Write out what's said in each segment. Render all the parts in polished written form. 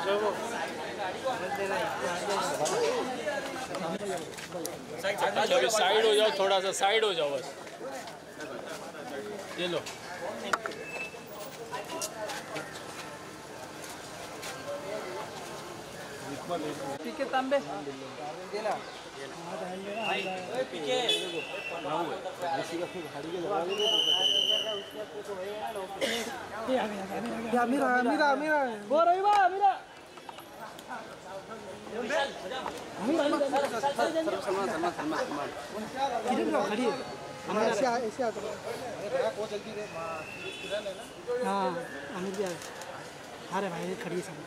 Side हो जाओ, थोड़ा सा साइड हो जाओ बस। ये लो पीके तांबे हाँ अरे भाई खड़ी है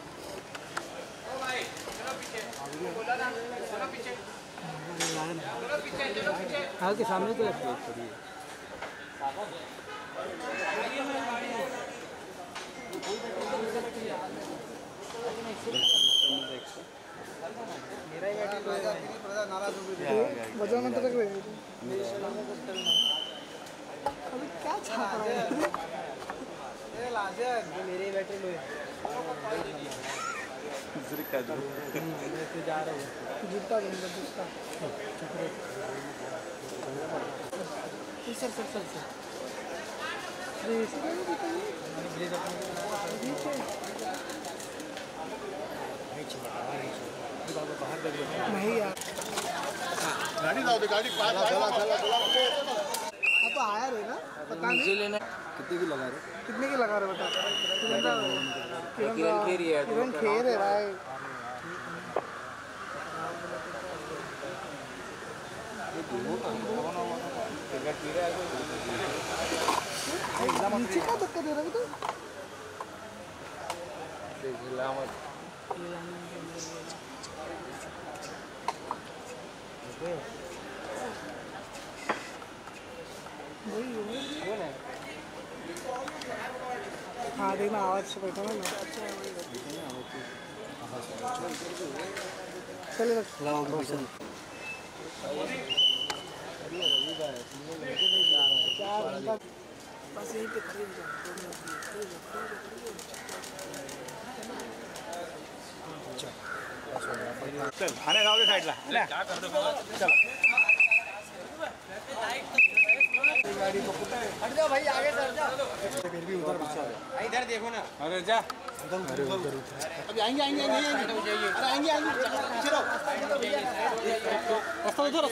हाँ के सामने तो बजाना तो रख रहे अभी क्या छाप रहा है मेरे बैटरी लो जा रहा हूँ जूता जूता सर नहीं यार गाड़ी लाओ गाड़ी तो आया रे ना पता नहीं कितने की लगा रहे बता किरण खेर है भाई नीचे का धक्का दे रहा है तो हाँ देखना आवाज से बैठा ना चलेगा बस यहीं पे खड़ी चल आने जाओ साइडला चल गाड़ी को हट जाओ भाई आगे सर जाओ फिर भी उधर बच्चा इधर देखो ना अरे जा अभी आएंगे अरे आएंगे पीछे रहो रास्ता दो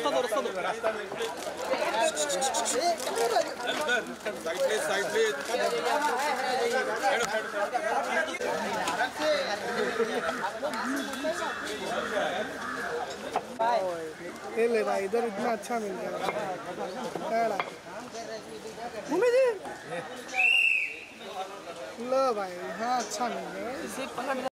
साइड पे ले भाई इधर इतना अच्छा मिल गया घूमे जी लो भाई हाँ अच्छा मिल गया